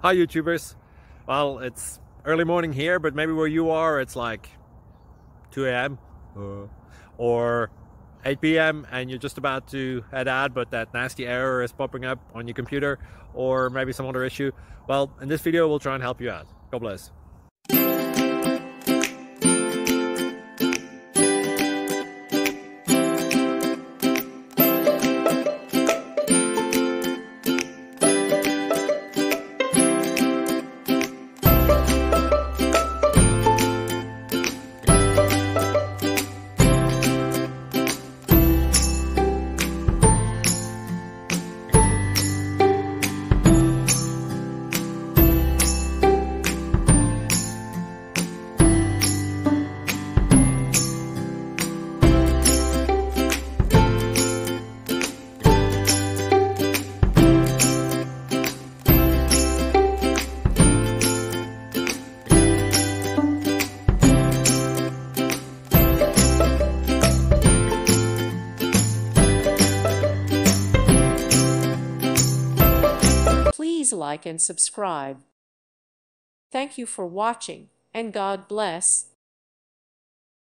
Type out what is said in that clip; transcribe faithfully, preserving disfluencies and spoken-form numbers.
Hi YouTubers. Well, it's early morning here, but maybe where you are it's like two A M Uh, or eight P M and you're just about to head out, but that nasty error is popping up on your computer, or maybe some other issue. Well, in this video we'll try and help you out. God bless. Please like and subscribe. Thank you for watching, and God bless.